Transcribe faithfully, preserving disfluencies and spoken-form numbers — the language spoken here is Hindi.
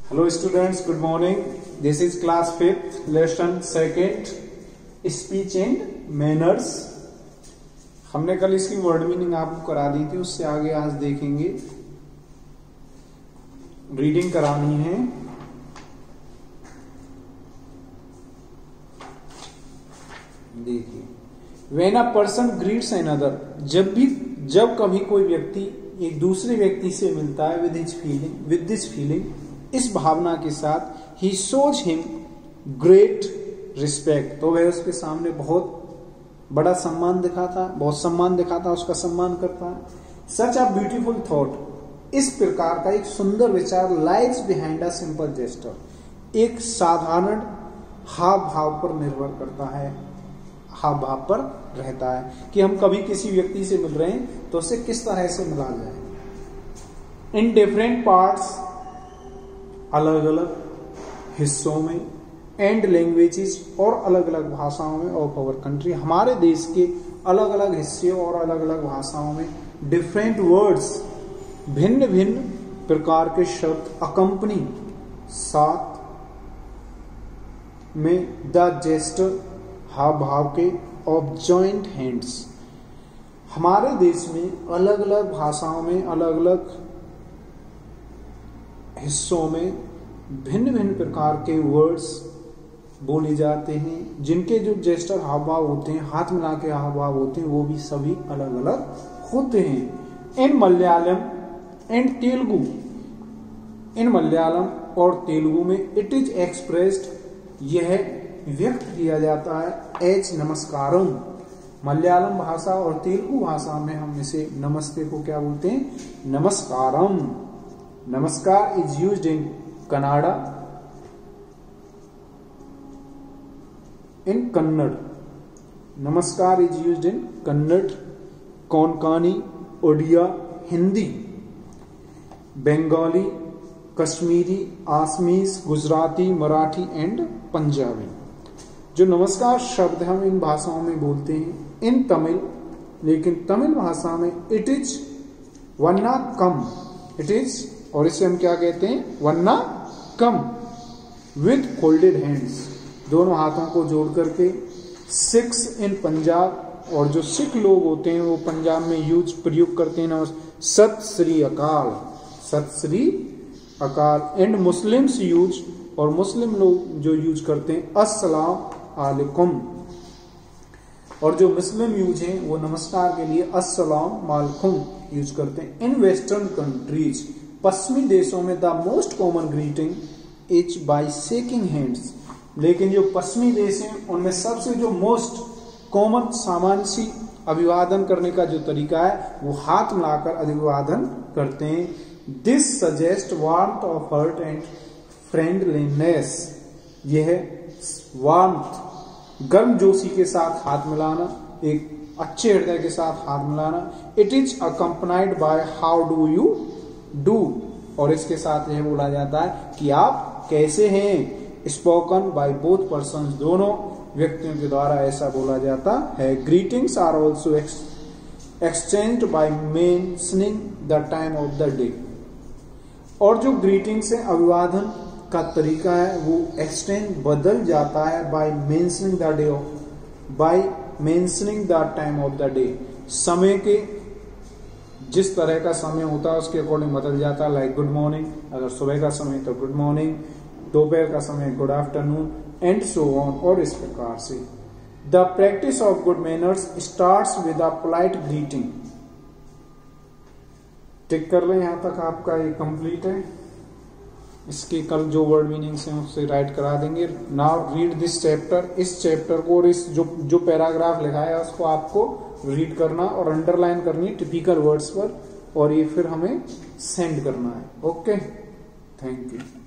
Hello students, good morning. This is class fifth, lesson second, speech and manners. हमने कल इसकी वर्ड मीनिंग आपको करा दी थी, उससे आगे आज देखेंगे. रीडिंग करानी है. देखिए, When a person greets another, जब भी जब कभी कोई व्यक्ति एक दूसरे व्यक्ति से मिलता है with his feeling, with this feeling, इस भावना के साथ, he shows him great respect, तो वह उसके सामने बहुत बड़ा सम्मान दिखाता, बहुत सम्मान दिखाता, उसका सम्मान करता है. Such a beautiful thought, इस प्रकार का एक सुंदर विचार lies behind a simple gesture, एक साधारण हाव भाव पर निर्भर करता है, हाव भाव पर रहता है कि हम कभी किसी व्यक्ति से मिल रहे हैं तो उसे किस तरह से मिला जाए. इन डिफरेंट पार्ट्स, अलग अलग हिस्सों में, एंड लैंग्वेजेस, और अलग अलग भाषाओं में, ऑफ आवर कंट्री, हमारे देश के अलग अलग हिस्से और अलग अलग भाषाओं में, डिफरेंट वर्ड्स, भिन्न भिन्न प्रकार के शब्द, अकंपनी, साथ में, द जेस्टर, हाव भाव के, ऑफ जॉइंट हैंड्स, हमारे देश में अलग अलग भाषाओं में, अलग अलग हिस्सों में भिन्न भिन्न प्रकार के वर्ड्स बोले जाते हैं, जिनके जो जेस्टर हाव भाव होते हैं, हाथ मिला के हाव भाव होते हैं, वो भी सभी अलग अलग होते हैं. In Malayalam and Telugu, in Malayalam और तेलुगु में इट इज एक्सप्रेस्ड, यह व्यक्त किया जाता है एज नमस्कारम. मलयालम भाषा और तेलुगु भाषा में हम इसे नमस्ते को क्या बोलते हैं? नमस्कारम. नमस्कार is used in Kannada, in Kannada. नमस्कार is used in Kannada, Konkani, Odia, Hindi, Bengali, Kashmiri, Assamese, Gujarati, Marathi and Punjabi. जो नमस्कार शब्द हम इन भाषाओं में बोलते हैं. इन तमिल, लेकिन तमिल भाषा में इट इज वन्ना कम, इट इज, और इसे हम क्या कहते हैं? वन्ना कम, विद फोल्डेड हैंड्स, दोनों हाथों को जोड़ करके. सिक्स इन पंजाब, और जो सिख लोग होते हैं वो पंजाब में यूज प्रयोग करते हैं ना, सत श्री अकाल, सत श्री अकाल. एंड मुस्लिम्स यूज, और मुस्लिम लोग जो यूज करते हैं अस्सलाम वालेकुम, और जो मुस्लिम यूज हैं वो नमस्कार के लिए अस्सलाम वालेकुम यूज करते हैं. इन वेस्टर्न कंट्रीज, पश्चिमी देशों में, the most common greeting is by shaking hands, लेकिन जो पश्चिमी देश हैं उनमें सबसे जो मोस्ट कॉमन, सामान्य सी अभिवादन करने का जो तरीका है वो हाथ मिलाकर अभिवादन करते हैं. This suggest warmth of heart and friendliness, यह वार्मथ, गर्मजोशी के साथ हाथ मिलाना, एक अच्छे हृदय के साथ हाथ मिलाना. It is accompanied by how do you do, और इसके साथ यह बोला जाता है कि आप कैसे हैं. स्पोकन बाय बोथ पर्सन्स, दोनों व्यक्तियों के द्वारा ऐसा बोला जाता है. Greetings are also exchanged by mentioning the time of the day, और जो ग्रीटिंग्स है, अभिवादन का तरीका है, वो एक्सचेंज बदल जाता है by mentioning the day, by mentioning the time of the day, समय के, जिस तरह का समय होता है उसके अकॉर्डिंग बदल जाता है. लाइक गुड मॉर्निंग, अगर सुबह का समय तो गुड मॉर्निंग, दोपहर का समय good afternoon, and so on, और इस प्रकार से. The practice of good manners starts with a polite greeting. Tick कर लें, यहां तक आपका ये कंप्लीट है. इसके कल जो वर्ड मीनिंग्स हैं उससे राइट करा देंगे. नाउ रीड दिस चैप्टर, इस चैप्टर को और इस जो जो पैराग्राफ लिखा है उसको आपको रीड करना और अंडरलाइन करनी है टिपिकल वर्ड्स पर, और ये फिर हमें सेंड करना है. Okay, thank you.